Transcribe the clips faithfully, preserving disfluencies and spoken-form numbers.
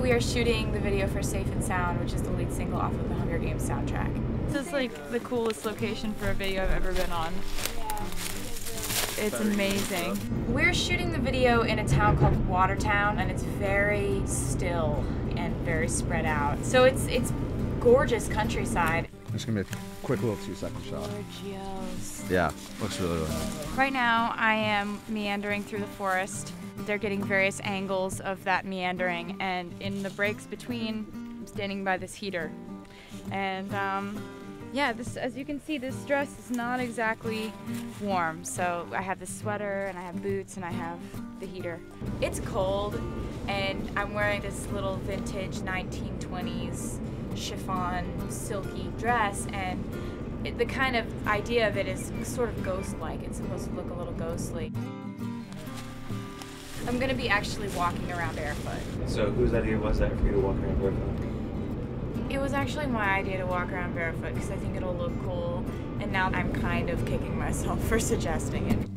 we are shooting the video for Safe and Sound, which is the lead single off of the Hunger Games soundtrack. This is like the coolest location for a video I've ever been on. It's amazing. We're shooting the video in a town called Watertown, and it's very still and very spread out. So it's it's gorgeous countryside. It's gonna be a quick little two-second shot. Gorgeous. Yeah, looks really, really nice. Right now, I am meandering through the forest. They're getting various angles of that meandering, and in the breaks between, I'm standing by this heater. And um, yeah, this, as you can see, this dress is not exactly warm. So I have this sweater, and I have boots, and I have the heater. It's cold, and I'm wearing this little vintage nineteen twenties chiffon silky dress, and it, the kind of idea of it is sort of ghost-like. It's supposed to look a little ghostly. I'm gonna be actually walking around barefoot. So whose idea was that for you to walk around barefoot? It was actually my idea to walk around barefoot because I think it'll look cool, and now I'm kind of kicking myself for suggesting it.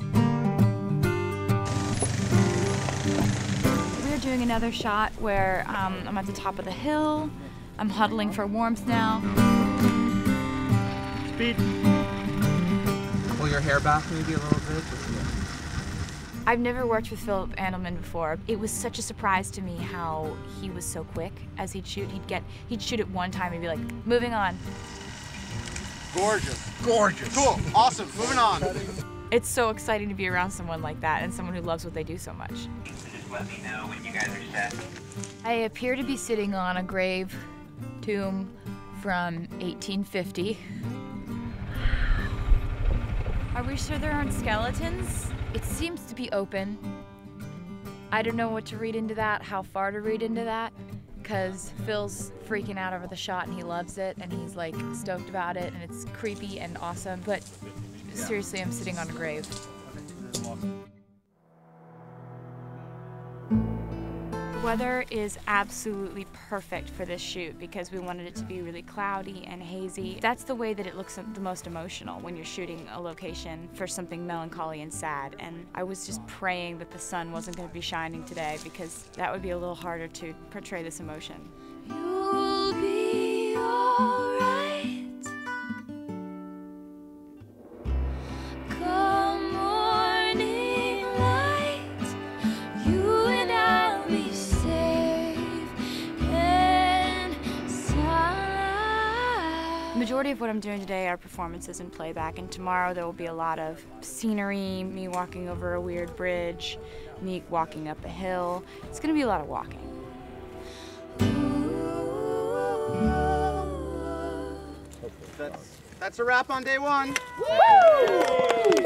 We're doing another shot where um, I'm at the top of the hill. I'm huddling for warmth now. Speed. Pull your hair back maybe a little bit. I've never worked with Philip Andelman before. It was such a surprise to me how he was so quick as he'd shoot. He'd get, he'd shoot it one time and be like, moving on. Gorgeous. Gorgeous. Cool. Awesome. Moving on. It's so exciting to be around someone like that and someone who loves what they do so much. Just let me know when you guys are set. I appear to be sitting on a grave tomb from eighteen fifty. Are we sure there aren't skeletons? It seems to be open. I don't know what to read into that, how far to read into that, because Phil's freaking out over the shot and he loves it and he's like stoked about it and it's creepy and awesome, but seriously, I'm sitting on a grave. The weather is absolutely perfect for this shoot because we wanted it to be really cloudy and hazy. That's the way that it looks the most emotional when you're shooting a location for something melancholy and sad. And I was just praying that the sun wasn't going to be shining today because that would be a little harder to portray this emotion. You'll be all right. Come morning light, you and I'll be The majority of what I'm doing today are performances and playback, and tomorrow there will be a lot of scenery, me walking over a weird bridge, me walking up a hill. It's going to be a lot of walking. That's, that's a wrap on day one. Woo!